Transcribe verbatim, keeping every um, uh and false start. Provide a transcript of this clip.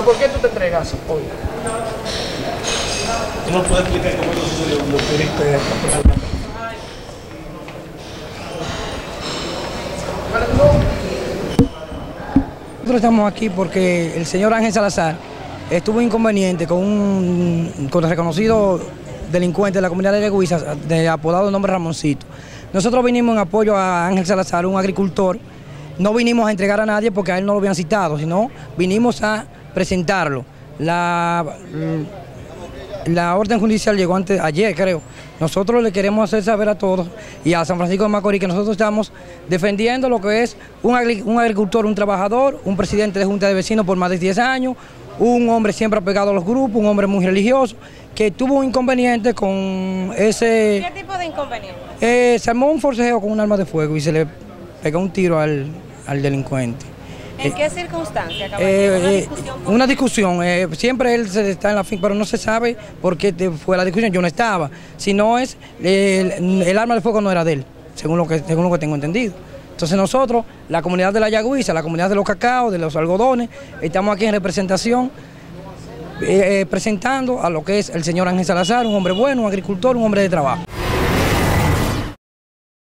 ¿por qué tú te entregas hoy? ¿Tú nos puedes explicar cómo eso sucedió cuando tú viniste personalmente? Nosotros estamos aquí porque el señor Ángel Salazar estuvo inconveniente con un con el reconocido delincuente de la comunidad de Yagüiza, de apodado nombre Ramoncito. Nosotros vinimos en apoyo a Ángel Salazar, un agricultor. No vinimos a entregar a nadie porque a él no lo habían citado, sino vinimos a presentarlo. La, la orden judicial llegó antes, ayer, creo. Nosotros le queremos hacer saber a todos y a San Francisco de Macorís que nosotros estamos defendiendo lo que es un, un agricultor, un trabajador, un presidente de junta de vecinos por más de diez años, un hombre siempre apegado a los grupos, un hombre muy religioso, que tuvo un inconveniente con ese... ¿Qué tipo de inconveniente? Eh, se armó un forcejeo con un arma de fuego y se le pegó un tiro al, al delincuente. ¿En qué circunstancia, caballero? Eh, ¿Una eh, discusión? una discusión, eh, siempre él se está en la finca, pero no se sabe por qué te fue la discusión, yo no estaba. Si no es, eh, el, el arma de fuego no era de él, según lo que, según lo que tengo entendido. Entonces nosotros, la comunidad de la Yagüiza, la comunidad de los cacaos, de los algodones, estamos aquí en representación, eh, eh, presentando a lo que es el señor Ángel Salazar, un hombre bueno, un agricultor, un hombre de trabajo.